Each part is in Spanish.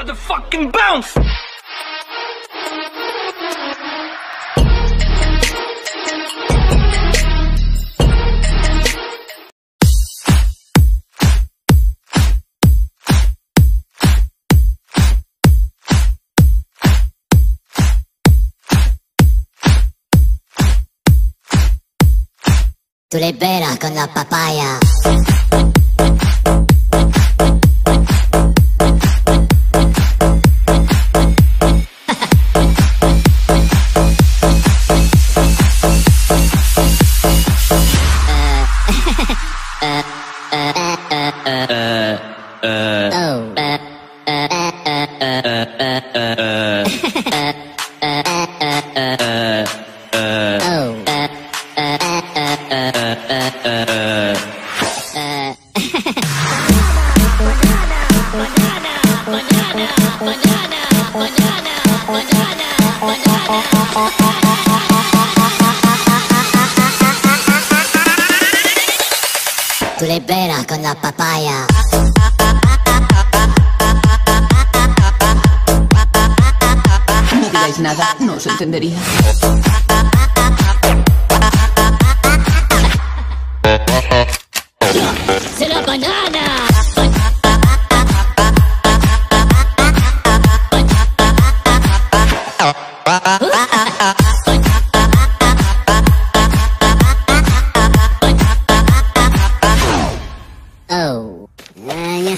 motherfucking bounce. Tú le veras con la papaya. Tú le veras con la papaya. No digáis nada, no os entendería. ¡Se la banana! Oh, yeah.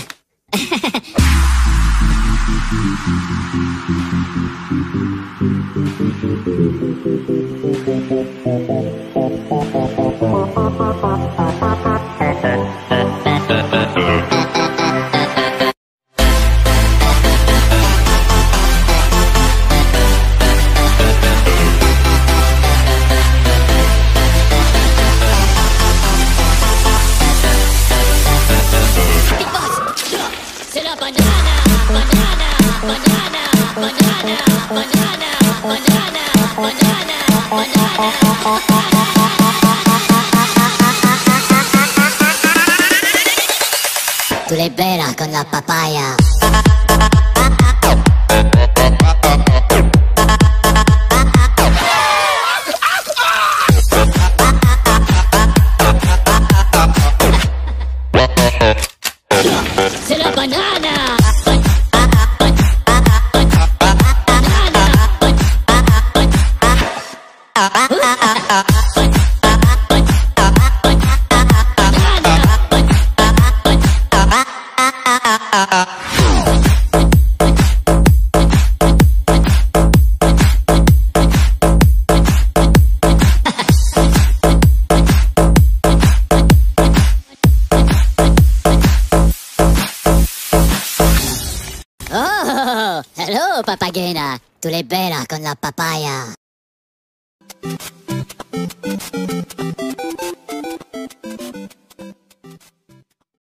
Tú le veras con la papaya. ¡Se la banana! Oh, hello, papagena. Tú le veras con la papaya.